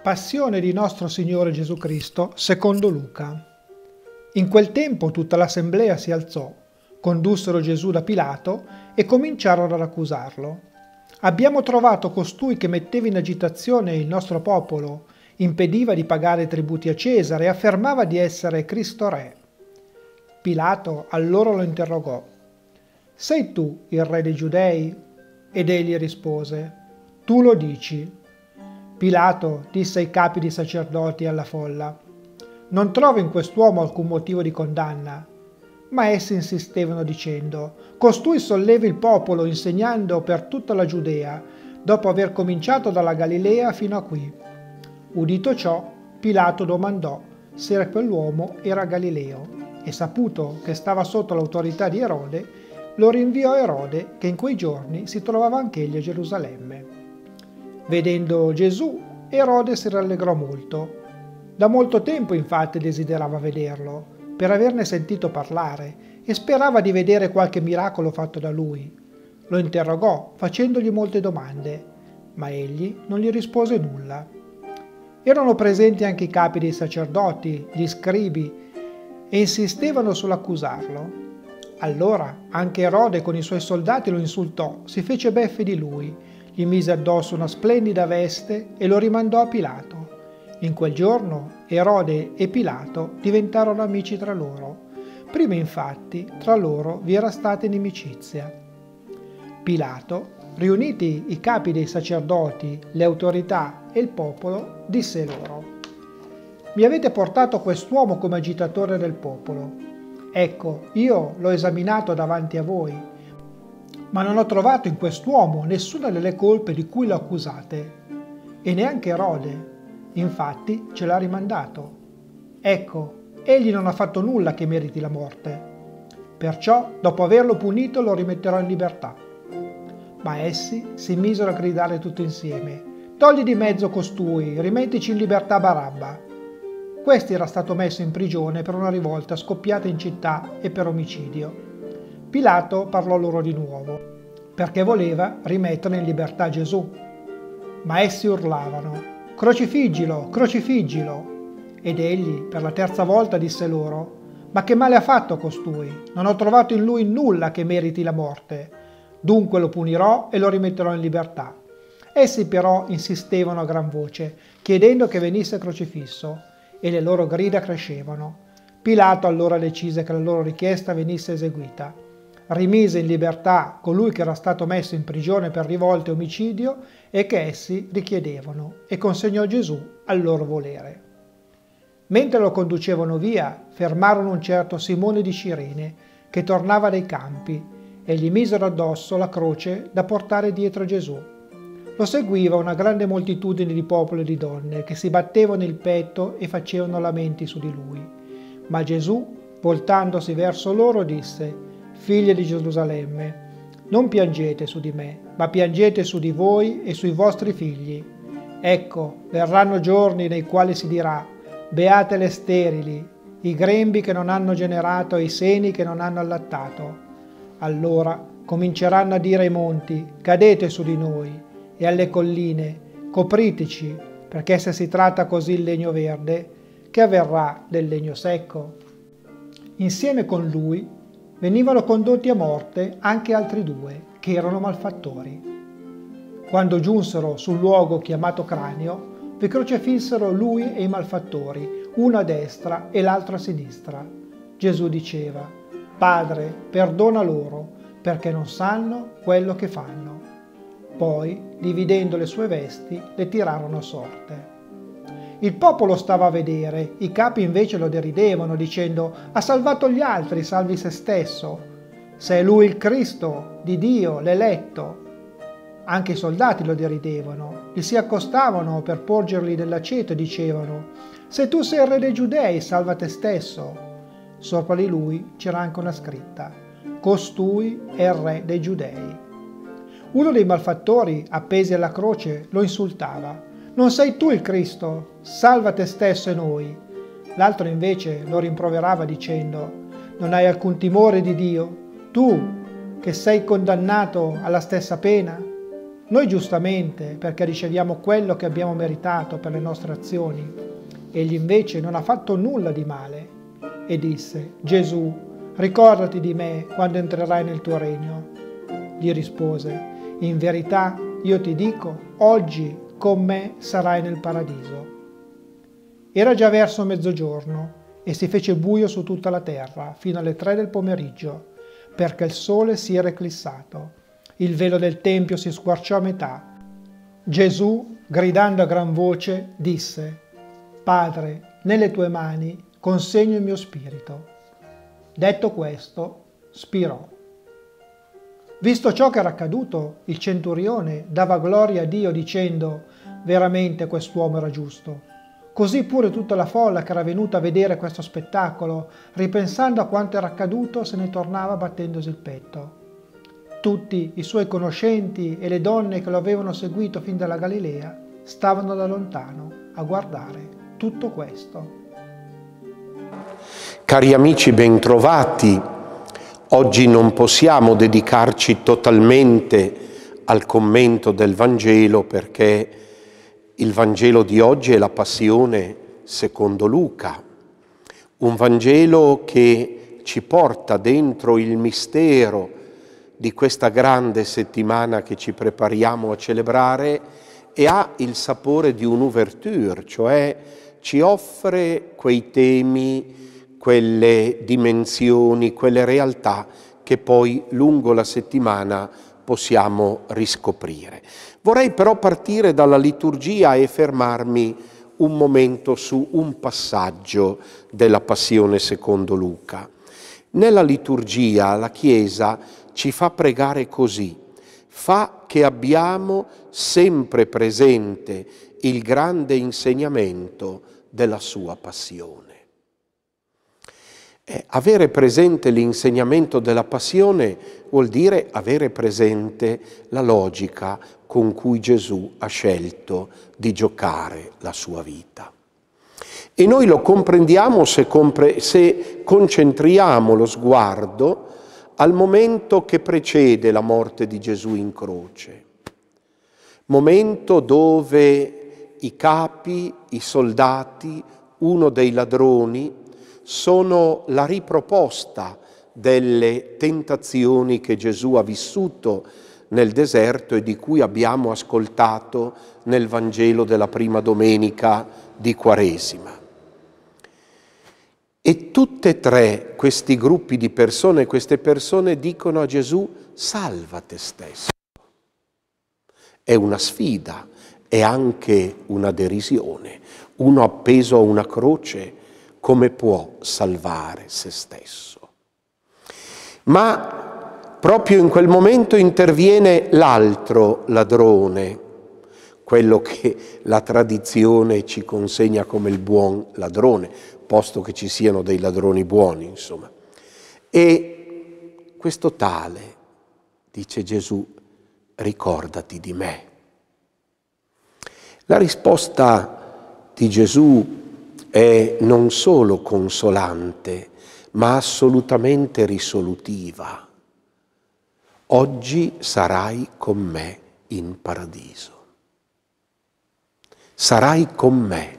Passione di nostro Signore Gesù Cristo secondo Luca. In quel tempo tutta l'assemblea si alzò, condussero Gesù da Pilato e cominciarono ad accusarlo. Abbiamo trovato costui che metteva in agitazione il nostro popolo, impediva di pagare tributi a Cesare e affermava di essere Cristo Re. Pilato allora lo interrogò: «Sei tu il re dei Giudei?» Ed egli rispose: «Tu lo dici». Pilato disse ai capi di sacerdoti e alla folla: «Non trovo in quest'uomo alcun motivo di condanna». Ma essi insistevano dicendo: «Costui solleva il popolo insegnando per tutta la Giudea, dopo aver cominciato dalla Galilea fino a qui». Udito ciò, Pilato domandò se quell'uomo era Galileo e, saputo che stava sotto l'autorità di Erode, lo rinviò a Erode, che in quei giorni si trovava anch'egli a Gerusalemme. Vedendo Gesù, Erode si rallegrò molto. Da molto tempo infatti desiderava vederlo, per averne sentito parlare, e sperava di vedere qualche miracolo fatto da lui. Lo interrogò facendogli molte domande, ma egli non gli rispose nulla. Erano presenti anche i capi dei sacerdoti, gli scribi, e insistevano sull'accusarlo. Allora anche Erode con i suoi soldati lo insultò, si fece beffe di lui, gli mise addosso una splendida veste e lo rimandò a Pilato. In quel giorno Erode e Pilato diventarono amici tra loro. Prima infatti tra loro vi era stata inimicizia. Pilato, riuniti i capi dei sacerdoti, le autorità e il popolo, disse loro: «Mi avete portato quest'uomo come agitatore del popolo. Ecco, io l'ho esaminato davanti a voi, ma non ho trovato in quest'uomo nessuna delle colpe di cui lo accusate, e neanche Erode. Infatti ce l'ha rimandato. Ecco, egli non ha fatto nulla che meriti la morte. Perciò, dopo averlo punito, lo rimetterò in libertà». Ma essi si misero a gridare tutti insieme: «Togli di mezzo costui, rimettici in libertà Barabba». Questi era stato messo in prigione per una rivolta scoppiata in città e per omicidio. Pilato parlò loro di nuovo, perché voleva rimettere in libertà Gesù. Ma essi urlavano: «Crocifiggilo, crocifiggilo!» Ed egli per la terza volta disse loro: «Ma che male ha fatto costui? Non ho trovato in lui nulla che meriti la morte. Dunque lo punirò e lo rimetterò in libertà». Essi però insistevano a gran voce, chiedendo che venisse crocifisso, e le loro grida crescevano. Pilato allora decise che la loro richiesta venisse eseguita. Rimise in libertà colui che era stato messo in prigione per rivolte e omicidio e che essi richiedevano, e consegnò Gesù al loro volere. Mentre lo conducevano via, fermarono un certo Simone di Cirene, che tornava dai campi, e gli misero addosso la croce da portare dietro Gesù. Lo seguiva una grande moltitudine di popolo e di donne, che si battevano il petto e facevano lamenti su di lui. Ma Gesù, voltandosi verso loro, disse: «Figlie di Gerusalemme, non piangete su di me, ma piangete su di voi e sui vostri figli. Ecco, verranno giorni nei quali si dirà: beate le sterili, i grembi che non hanno generato e i seni che non hanno allattato. Allora cominceranno a dire ai monti: cadete su di noi, e alle colline: copriteci, perché se si tratta così il legno verde, che avverrà del legno secco?» Insieme con lui venivano condotti a morte anche altri due, che erano malfattori. Quando giunsero sul luogo chiamato Cranio, vi crocifissero lui e i malfattori, uno a destra e l'altro a sinistra. Gesù diceva: «Padre, perdona loro, perché non sanno quello che fanno». Poi, dividendo le sue vesti, le tirarono a sorte. Il popolo stava a vedere, i capi invece lo deridevano, dicendo: «Ha salvato gli altri, salvi se stesso. Se è lui il Cristo di Dio, l'eletto». Anche i soldati lo deridevano, gli si accostavano per porgergli dell'aceto e dicevano: «Se tu sei il re dei Giudei, salva te stesso». Sopra di lui c'era anche una scritta: «Costui è il re dei Giudei». Uno dei malfattori, appesi alla croce, lo insultava: «Non sei tu il Cristo? Salva te stesso e noi». L'altro invece lo rimproverava dicendo: «Non hai alcun timore di Dio? Tu, che sei condannato alla stessa pena?» noi giustamente, perché riceviamo quello che abbiamo meritato per le nostre azioni. Egli invece non ha fatto nulla di male. E disse: Gesù, ricordati di me quando entrerai nel tuo regno. Gli rispose: in verità io ti dico, oggi con me sarai nel paradiso. Era già verso mezzogiorno e si fece buio su tutta la terra fino alle 3 del pomeriggio, perché il sole si era eclissato. Il velo del tempio si squarciò a metà. Gesù, gridando a gran voce, disse: Padre, nelle tue mani consegno il mio spirito. Detto questo, spirò. Visto ciò che era accaduto, il centurione dava gloria a Dio dicendo: veramente quest'uomo era giusto. Così pure tutta la folla che era venuta a vedere questo spettacolo, ripensando a quanto era accaduto, se ne tornava battendosi il petto. Tutti i suoi conoscenti e le donne che lo avevano seguito fin dalla Galilea stavano da lontano a guardare tutto questo. Cari amici, bentrovati. Oggi non possiamo dedicarci totalmente al commento del Vangelo perché il Vangelo di oggi è la Passione secondo Luca, un Vangelo che ci porta dentro il mistero di questa grande settimana che ci prepariamo a celebrare e ha il sapore di un'ouverture, cioè ci offre quei temi, quelle dimensioni, quelle realtà che poi lungo la settimana possiamo riscoprire. Vorrei però partire dalla liturgia e fermarmi un momento su un passaggio della Passione secondo Luca. Nella liturgia la Chiesa ci fa pregare così: fa che abbiamo sempre presente il grande insegnamento della sua passione. Avere presente l'insegnamento della passione vuol dire avere presente la logica con cui Gesù ha scelto di giocare la sua vita. E noi lo comprendiamo se concentriamo lo sguardo al momento che precede la morte di Gesù in croce. Momento dove i capi, i soldati, uno dei ladroni, sono la riproposta delle tentazioni che Gesù ha vissuto nel deserto e di cui abbiamo ascoltato nel Vangelo della prima domenica di Quaresima. E tutte e tre questi gruppi di persone, queste persone dicono a Gesù: salva te stesso. È una sfida, è anche una derisione. Uno appeso a una croce, come può salvare se stesso? Ma proprio in quel momento interviene l'altro ladrone, quello che la tradizione ci consegna come il buon ladrone, posto che ci siano dei ladroni buoni, insomma. E questo tale, dice Gesù, ricordati di me. La risposta di Gesù è non solo consolante, ma assolutamente risolutiva. Oggi sarai con me in paradiso. Sarai con me.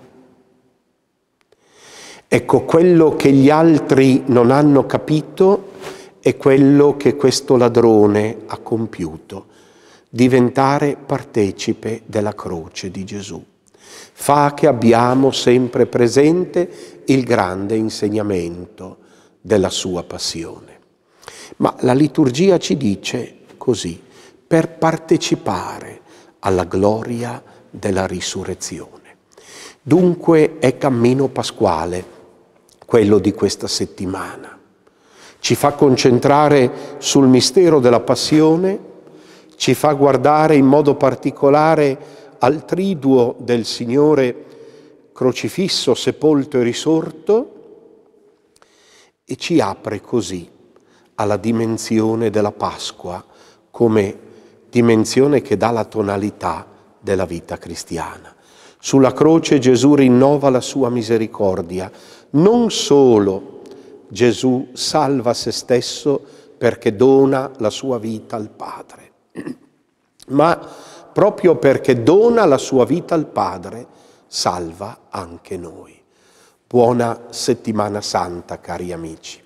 Ecco, quello che gli altri non hanno capito è quello che questo ladrone ha compiuto: diventare partecipe della croce di Gesù. Fa che abbiamo sempre presente il grande insegnamento della sua passione. Ma la liturgia ci dice così: per partecipare alla gloria della risurrezione. Dunque è cammino pasquale quello di questa settimana. Ci fa concentrare sul mistero della passione, ci fa guardare in modo particolare al triduo del Signore crocifisso, sepolto e risorto, e ci apre così alla dimensione della Pasqua come dimensione che dà la tonalità della vita cristiana. Sulla croce Gesù rinnova la sua misericordia. Non solo Gesù salva se stesso perché dona la sua vita al Padre, ma proprio perché dona la sua vita al Padre, salva anche noi. Buona settimana santa, cari amici.